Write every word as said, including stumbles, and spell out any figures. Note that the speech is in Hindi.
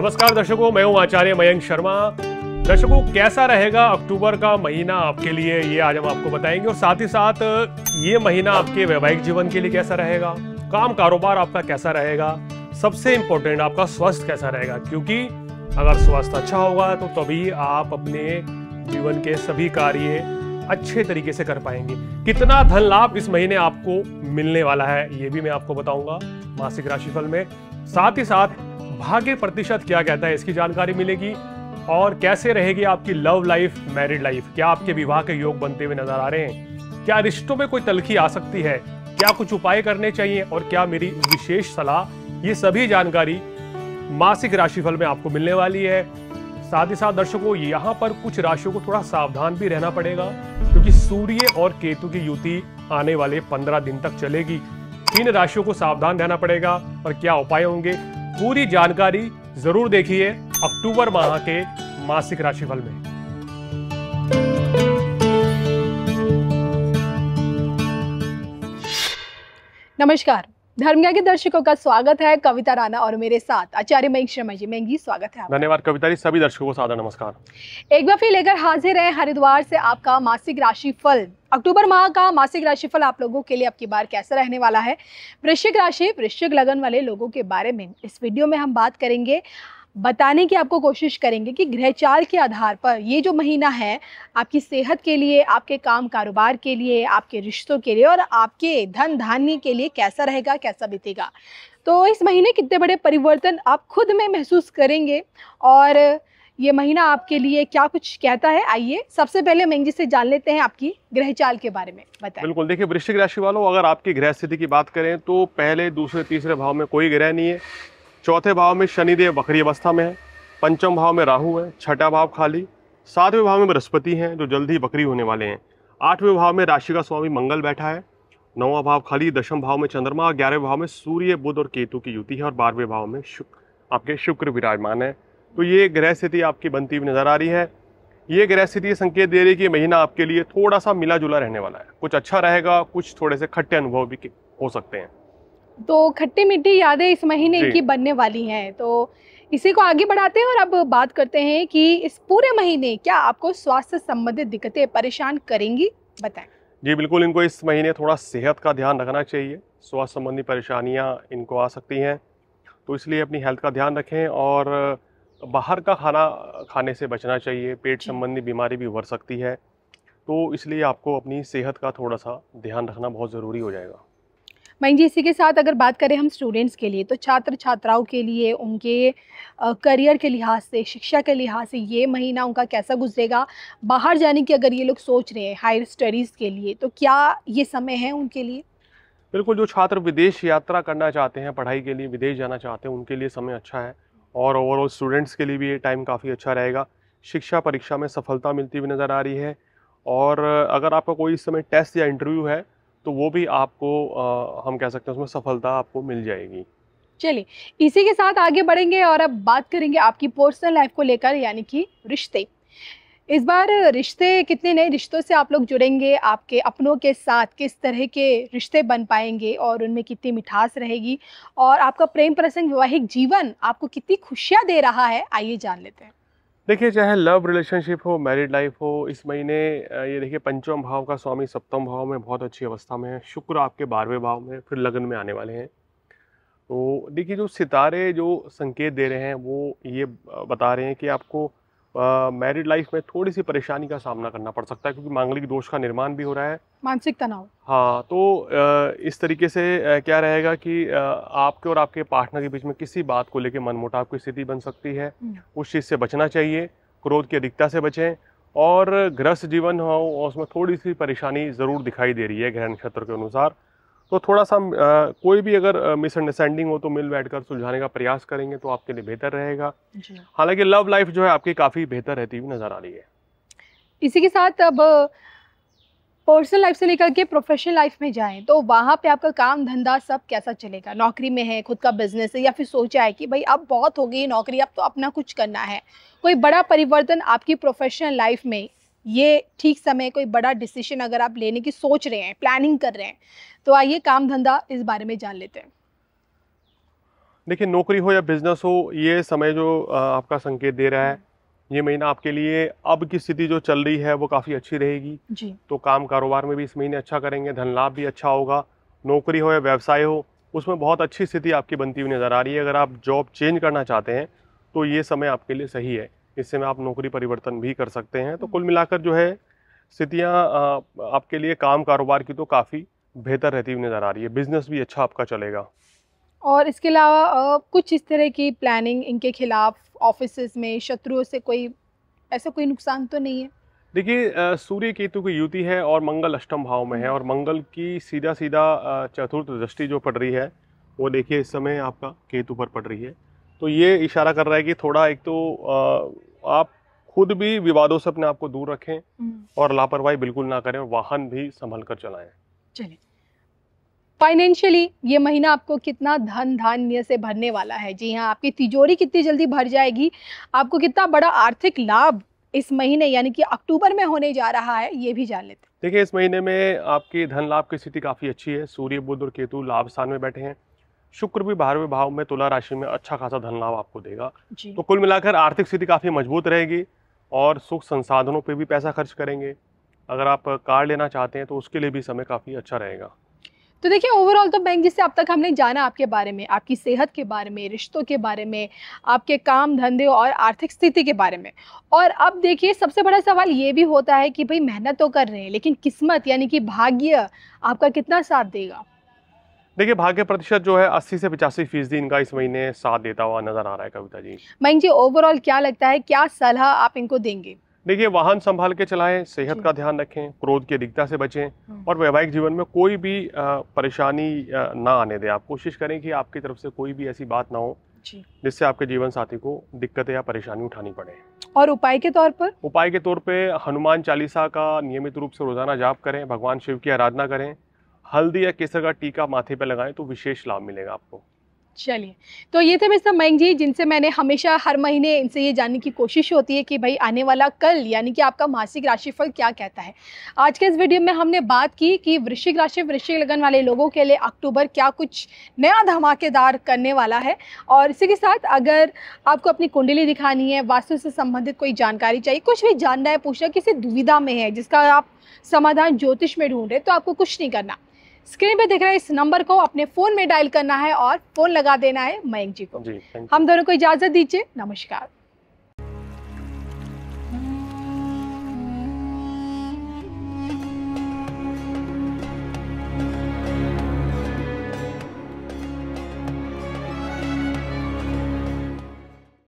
नमस्कार दर्शकों, मैं हूं आचार्य मयंक शर्मा। दर्शकों, कैसा रहेगा अक्टूबर का महीना आपके लिए, ये आज हम आपको बताएंगे। और साथ ही साथ ये महीना आपके वैवाहिक जीवन के लिए कैसा रहेगा, काम कारोबार आपका कैसा रहेगा, सबसे इंपॉर्टेंट आपका स्वास्थ्य कैसा रहेगा। क्योंकि अगर स्वास्थ्य अच्छा होगा तो तभी आप अपने जीवन के सभी कार्य अच्छे तरीके से कर पाएंगे। कितना धन लाभ इस महीने आपको मिलने वाला है, ये भी मैं आपको बताऊंगा मासिक राशिफल में। साथ ही साथ भाग्य प्रतिशत क्या कहता है, इसकी जानकारी मिलेगी। और कैसे रहेगी आपकी लव लाइफ, मैरिड लाइफ, क्या आपके विवाह के योग बनते हुए नजर आ रहे हैं, क्या रिश्तों में कोई तल्खी आ सकती है, क्या कुछ उपाय करने चाहिए और क्या मेरी विशेष सलाह, ये सभी जानकारी मासिक राशिफल में आपको मिलने वाली है। साथ ही साथ दर्शकों, यहाँ पर कुछ राशियों को थोड़ा सावधान भी रहना पड़ेगा, क्योंकि सूर्य और केतु की युति आने वाले पंद्रह दिन तक चलेगी। इन राशियों को सावधान रहना पड़ेगा और क्या उपाय होंगे, पूरी जानकारी जरूर देखिए अक्टूबर माह के मासिक राशिफल में। नमस्कार, धर्म ज्ञान के दर्शकों का स्वागत है। कविता राणा और मेरे साथ आचार्य मयंक शर्मा जी। मयंक जी, स्वागत है। धन्यवाद कविता जी, सभी दर्शकों को सादर नमस्कार। एक बार फिर लेकर हाजिर है हरिद्वार से आपका मासिक राशिफल। अक्टूबर माह का मासिक राशिफल आप लोगों के लिए अब की बार कैसा रहने वाला है। वृश्चिक राशि, वृश्चिक लगन वाले लोगों के बारे में इस वीडियो में हम बात करेंगे, बताने की आपको कोशिश करेंगे कि ग्रहचाल के आधार पर ये जो महीना है आपकी सेहत के लिए, आपके काम कारोबार के लिए, आपके रिश्तों के लिए और आपके धन धान्य के लिए कैसा रहेगा, कैसा बीतेगा। तो इस महीने कितने बड़े परिवर्तन आप खुद में महसूस करेंगे और ये महीना आपके लिए क्या कुछ कहता है, आइए सबसे पहले मयंक जी से जान लेते हैं आपकी ग्रहचाल के बारे में, बताएं। बिल्कुल, देखिए वृश्चिक राशि वालों, अगर आपकी ग्रह स्थिति की बात करें तो पहले, दूसरे, तीसरे भाव में कोई ग्रह नहीं है। चौथे भाव में शनिदेव वक्री अवस्था में है, पंचम भाव में राहु है, छठा भाव खाली, सातवें भाव में बृहस्पति हैं जो जल्द ही वक्री होने वाले हैं, आठवें भाव में राशि का स्वामी मंगल बैठा है, नौवां भाव खाली, दशम भाव में चंद्रमा, ग्यारहवें भाव में सूर्य, बुध और केतु की युति है और बारहवें भाव में शुक्र आपके शुक्र विराजमान है। तो ये ग्रह स्थिति आपकी बनती हुई नजर आ रही है। ये ग्रह स्थिति संकेत दे रही है कि महीना आपके लिए थोड़ा सा मिला जुला रहने वाला है। कुछ अच्छा रहेगा, कुछ थोड़े से खट्टे अनुभव भी हो सकते हैं। तो खट्टी मीठी यादें इस महीने की बनने वाली हैं, तो इसी को आगे बढ़ाते हैं और अब बात करते हैं कि इस पूरे महीने क्या आपको स्वास्थ्य संबंधित दिक्कतें परेशान करेंगी, बताएं। जी बिल्कुल, इनको इस महीने थोड़ा सेहत का ध्यान रखना चाहिए। स्वास्थ्य संबंधी परेशानियां इनको आ सकती हैं, तो इसलिए अपनी हेल्थ का ध्यान रखें और बाहर का खाना खाने से बचना चाहिए। पेट संबंधी बीमारी भी उभर सकती है, तो इसलिए आपको अपनी सेहत का थोड़ा सा ध्यान रखना बहुत ज़रूरी हो जाएगा। मयंक जी, इसी के साथ अगर बात करें हम स्टूडेंट्स के लिए, तो छात्र छात्राओं के लिए उनके करियर के लिहाज से, शिक्षा के लिहाज से ये महीना उनका कैसा गुजरेगा। बाहर जाने की अगर ये लोग सोच रहे हैं हायर स्टडीज़ के लिए, तो क्या ये समय है उनके लिए? बिल्कुल, जो छात्र विदेश यात्रा करना चाहते हैं, पढ़ाई के लिए विदेश जाना चाहते हैं, उनके लिए समय अच्छा है और ओवरऑल स्टूडेंट्स के लिए भी ये टाइम काफ़ी अच्छा रहेगा। शिक्षा परीक्षा में सफलता मिलती हुई नज़र आ रही है और अगर आपका कोई इस समय टेस्ट या इंटरव्यू है तो वो भी आपको आ, हम कह सकते हैं उसमें सफलता आपको मिल जाएगी। चलिए, इसी के साथ आगे बढ़ेंगे और अब बात करेंगे आपकी पर्सनल लाइफ को लेकर, यानी कि रिश्ते। इस बार रिश्ते, कितने नए रिश्तों से आप लोग जुड़ेंगे, आपके अपनों के साथ किस तरह के रिश्ते बन पाएंगे और उनमें कितनी मिठास रहेगी और आपका प्रेम प्रसंग, वैवाहिक जीवन आपको कितनी खुशियाँ दे रहा है, आइए जान लेते हैं। देखिए, चाहे लव रिलेशनशिप हो, मैरिड लाइफ हो, इस महीने ये देखिए पंचम भाव का स्वामी सप्तम भाव में बहुत अच्छी अवस्था में है, शुक्र आपके बारहवें भाव में फिर लगन में आने वाले हैं। तो देखिए, जो सितारे जो संकेत दे रहे हैं वो ये बता रहे हैं कि आपको मैरिड लाइफ में थोड़ी सी परेशानी का सामना करना पड़ सकता है, क्योंकि मांगलिक दोष का निर्माण भी हो रहा है, मानसिक तनाव। हाँ, तो आ, इस तरीके से आ, क्या रहेगा कि आ, आपके और आपके पार्टनर के बीच में किसी बात को लेकर मनमुटाव की स्थिति बन सकती है। उस चीज़ से बचना चाहिए, क्रोध की अधिकता से बचें और गृहस्थ जीवन हो और उसमें थोड़ी सी परेशानी ज़रूर दिखाई दे रही है ग्रह नक्षत्र के अनुसार। तो थोड़ा सा आ, कोई भी अगर मिसअंडरस्टैंडिंग हो तो मिल बैठकर सुलझाने का प्रयास करेंगे तो आपके लिए बेहतर रहेगा। हालांकि लव लाइफ जो है आपकी काफ़ी बेहतर रहती हुई नज़र आ रही है। इसी के साथ अब पर्सनल लाइफ से लेकर के प्रोफेशनल लाइफ में जाएं, तो वहाँ पे आपका काम धंधा सब कैसा चलेगा? नौकरी में है, खुद का बिजनेस है, या फिर सोचा है कि भाई अब बहुत हो गई नौकरी, अब तो अपना कुछ करना है? कोई बड़ा परिवर्तन आपकी प्रोफेशनल लाइफ में, ये ठीक समय, कोई बड़ा डिसीजन अगर आप लेने की सोच रहे हैं, प्लानिंग कर रहे हैं, तो आइए काम धंधा इस बारे में जान लेते हैं। देखिए, नौकरी हो या बिजनेस हो, ये समय जो अ, आपका संकेत दे रहा है, ये महीना आपके लिए अब की स्थिति जो चल रही है वो काफ़ी अच्छी रहेगी। जी। तो काम कारोबार में भी इस महीने अच्छा करेंगे, धन लाभ भी अच्छा होगा। नौकरी हो या व्यवसाय हो, उसमें बहुत अच्छी स्थिति आपकी बनती हुई नज़र आ रही है। अगर आप जॉब चेंज करना चाहते हैं तो ये समय आपके लिए सही है। इस समय आप नौकरी परिवर्तन भी कर सकते हैं। तो कुल मिलाकर जो है स्थितियाँ अ, आपके लिए काम कारोबार की तो काफ़ी बेहतर रहती हुई नज़र आ रही है। बिजनेस भी अच्छा आपका चलेगा। और इसके अलावा अ, कुछ इस तरह की प्लानिंग इनके खिलाफ ऑफिसेज में शत्रुओं से कोई ऐसा कोई नुकसान तो नहीं है? देखिए, अ, सूर्य केतु की युति है और मंगल अष्टम भाव में है, और मंगल की सीधा सीधा अ, चतुर्थ दृष्टि जो पड़ रही है वो देखिए इस समय आपका केतु पर पड़ रही है। तो ये इशारा कर रहा है कि थोड़ा एक तो अ, आप खुद भी विवादों से अपने आप को दूर रखें और लापरवाही बिल्कुल ना करें, और वाहन भी संभल कर चलाएं। चलिए, फाइनेंशियली ये महीना आपको कितना धन धान्य से भरने वाला है? जी हाँ, आपकी तिजोरी कितनी जल्दी भर जाएगी, आपको कितना बड़ा आर्थिक लाभ इस महीने यानी कि अक्टूबर में होने जा रहा है, ये भी जान लेते हैं। देखिए, इस महीने में आपकी धन लाभ की स्थिति काफ़ी अच्छी है। सूर्य, बुध और केतु लाभ स्थान में बैठे हैं। शुक्र भी बारहवें भाव में तुला राशि में अच्छा खासा धन लाभ आपको देगा। जी। तो कुल मिलाकर आर्थिक स्थिति काफ़ी मजबूत रहेगी, और सुख संसाधनों पे भी पैसा खर्च करेंगे। अगर आप कार लेना चाहते हैं तो उसके लिए भी समय काफ़ी अच्छा रहेगा। तो देखिए, ओवरऑल तो बैंक जिससे अब तक हमने जाना आपके बारे में, आपकी सेहत के बारे में, रिश्तों के बारे में, आपके काम धंधे और आर्थिक स्थिति के बारे में। और अब देखिए, सबसे बड़ा सवाल ये भी होता है कि भाई मेहनत तो कर रहे हैं, लेकिन किस्मत यानी कि भाग्य आपका कितना साथ देगा? देखिए, भाग्य प्रतिशत जो है अस्सी से पचासी फीसदी इनका इस महीने साथ देता हुआ नजर आ रहा है कविता जी। मयंक जी, ओवरऑल क्या लगता है, क्या सलाह आप इनको देंगे? देखिए, वाहन संभाल के चलाएं, सेहत जी। का ध्यान रखें, क्रोध की अधिकता से बचें, और वैवाहिक जीवन में कोई भी अ, परेशानी अ, ना आने दें। आप कोशिश करें कि आपकी तरफ से कोई भी ऐसी बात ना हो जी। जिससे आपके जीवन साथी को दिक्कतें या परेशानी उठानी पड़े। और उपाय के तौर पर? उपाय के तौर पे हनुमान चालीसा का नियमित रूप से रोजाना जाप करें, भगवान शिव की आराधना करें, हल्दी या केसर का टीका माथे पे लगाएं तो विशेष लाभ मिलेगा आपको। चलिए, तो ये थे मिस्टर मयंक जी, जिनसे मैंने हमेशा हर महीने इनसे ये जानने की कोशिश होती है कि भाई आने वाला कल यानी कि आपका मासिक राशिफल क्या कहता है। आज के इस वीडियो में हमने बात की कि वृश्चिक राशि वृश्चिक लगन वाले लोगों के लिए अक्टूबर क्या कुछ नया धमाकेदार करने वाला है। और इसी के साथ अगर आपको अपनी कुंडली दिखानी है, वास्तु से संबंधित कोई जानकारी चाहिए, कुछ भी जानना है, पूछना, किसी दुविधा में है जिसका आप समाधान ज्योतिष में ढूंढ रहे, तो आपको कुछ नहीं करना, स्क्रीन पे दिख रहा है इस नंबर को अपने फोन में डायल करना है और फोन लगा देना है मयंक जी को। जी, थैंक यू। हम दोनों को इजाजत दीजिए, नमस्कार।